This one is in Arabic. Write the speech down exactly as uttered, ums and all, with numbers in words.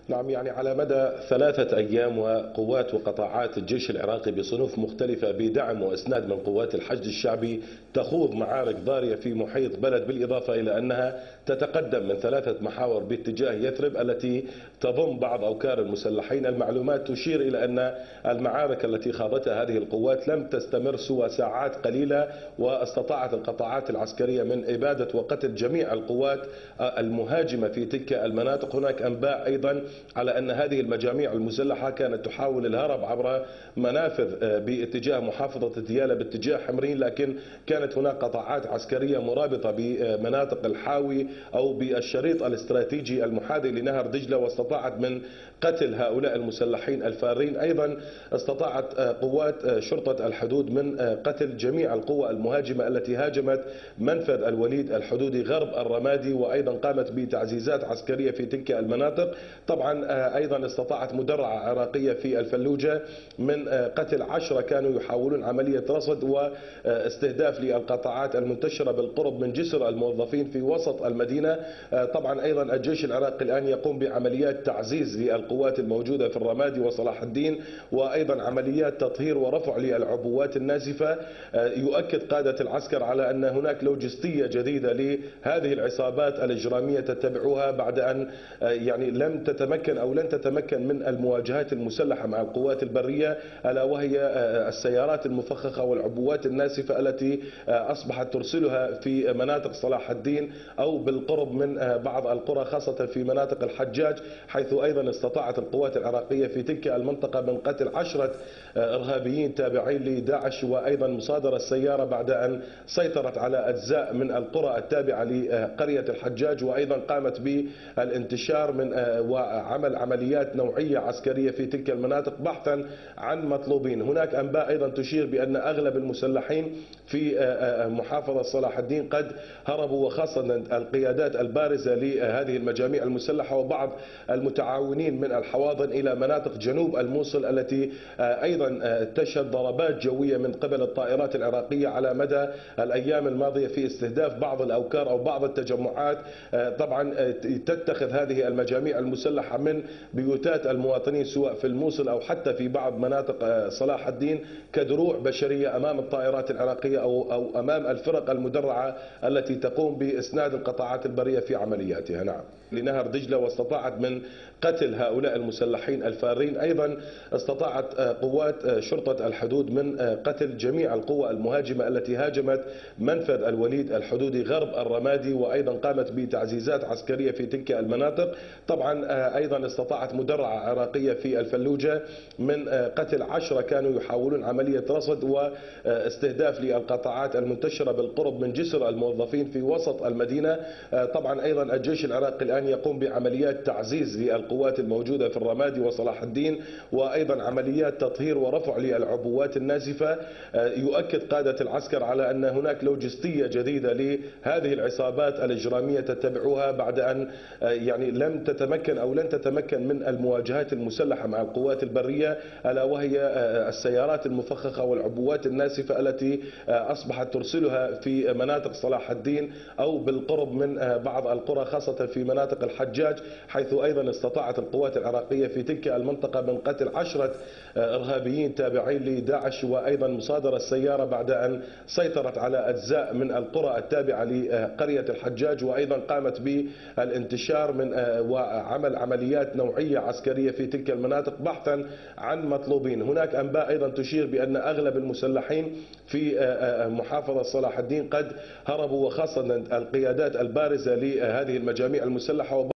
نعم، يعني على مدى ثلاثة أيام وقوات وقطاعات الجيش العراقي بصنوف مختلفة بدعم وإسناد من قوات الحشد الشعبي تخوض معارك ضارية في محيط بلد، بالإضافة إلى أنها تتقدم من ثلاثة محاور باتجاه يثرب التي تضم بعض أوكار المسلحين. المعلومات تشير إلى أن المعارك التي خاضتها هذه القوات لم تستمر سوى ساعات قليلة، واستطاعت القطاعات العسكرية من إبادة وقتل جميع القوات المهاجمة في تلك المناطق. هناك أنباء أيضا على أن هذه المجاميع المسلحة كانت تحاول الهرب عبر منافذ باتجاه محافظة ديالى باتجاه حمرين، لكن كانت هناك قطاعات عسكرية مرابطة بمناطق الحاوي أو بالشريط الاستراتيجي المحاذي لنهر دجلة، واستطاعت من قتل هؤلاء المسلحين الفارين. أيضا استطاعت قوات شرطة الحدود من قتل جميع القوى المهاجمة التي هاجمت منفذ الوليد الحدودي غرب الرمادي، وأيضا قامت بتعزيزات عسكرية في تلك المناطق. طبعا أيضا استطاعت مدرعة عراقية في الفلوجة من قتل عشرة كانوا يحاولون عملية رصد واستهداف للقطاعات المنتشرة بالقرب من جسر الموظفين في وسط المدينة. طبعا أيضا الجيش العراقي الآن يقوم بعمليات تعزيز للقوات الموجودة في الرمادي وصلاح الدين، وأيضا عمليات تطهير ورفع للعبوات النازفة. يؤكد قادة العسكر على أن هناك لوجستية جديدة لهذه العصابات الإجرامية تتبعها بعد أن يعني لم تتمكن أو لن تتمكن من المواجهات المسلحة مع القوات البرية، ألا وهي السيارات المفخخة والعبوات الناسفة التي أصبحت ترسلها في مناطق صلاح الدين أو بالقرب من بعض القرى، خاصة في مناطق الحجاج، حيث أيضا استطاعت القوات العراقية في تلك المنطقة من قتل عشرة إرهابيين تابعين لداعش، وأيضا مصادرة السيارة بعد أن سيطرت على أجزاء من القرى التابعة لقرية الحجاج، وأيضا قامت بالانتشار من وعمل عمليات نوعية عسكرية في تلك المناطق بحثا عن مطلوبين. هناك أنباء أيضا تشير بأن أغلب المسلحين في محافظة صلاح الدين قد هربوا، وخاصة القيادات البارزة لهذه المجاميع المسلحة وبعض المتعاونين من الحواضن إلى مناطق جنوب الموصل التي أيضا تشهد ضربات جوية من قبل الطائرات العراقية على مدى الأيام الماضية في استهداف بعض الأوكار أو بعض التجمعات. طبعا تتخذ هذه المجاميع المسلحة من بيوتات المواطنين سواء في الموصل أو حتى في بعض مناطق صلاح الدين كدروع بشرية أمام الطائرات العراقية أو أو أمام الفرق المدرعة التي تقوم بإسناد القطاعات البرية في عملياتها. نعم، لنهر دجلة، واستطاعت من قتل هؤلاء المسلحين الفارين. أيضا استطاعت قوات شرطة الحدود من قتل جميع القوى المهاجمة التي هاجمت منفذ الوليد الحدودي غرب الرمادي، وأيضا قامت بتعزيزات عسكرية في تلك المناطق. طبعا أيضا استطاعت مدرعة عراقية في الفلوجة من قتل عشرة كانوا يحاولون عملية رصد واستهداف للقطاعات المنتشرة بالقرب من جسر الموظفين في وسط المدينة. طبعا أيضا الجيش العراقي الآن يقوم بعمليات تعزيز للقوات الموجودة في الرمادي وصلاح الدين، وأيضا عمليات تطهير ورفع للعبوات النازفة. يؤكد قادة العسكر على أن هناك لوجستية جديدة لهذه العصابات الإجرامية تتبعها بعد أن يعني لم تتمكن أو لن تتمكن من المواجهات المسلحة مع القوات البرية، ألا وهي السيارات المفخخة والعبوات الناسفة التي أصبحت ترسلها في مناطق صلاح الدين أو بالقرب من بعض القرى، خاصة في مناطق الحجاج، حيث أيضا استطاعت القوات العراقية في تلك المنطقة من قتل عشرة إرهابيين تابعين لداعش، وأيضا مصادرة السيارة بعد أن سيطرت على أجزاء من القرى التابعة لقرية الحجاج، وأيضا قامت بالانتشار من وعمل عمليات نوعية عسكرية في تلك المناطق بحثا عن مطلوبين. هناك أنباء أيضا تشير بأن أغلب المسلحين في محافظة صلاح الدين قد هربوا، وخاصة القيادات البارزة لهذه المجاميع المسلحة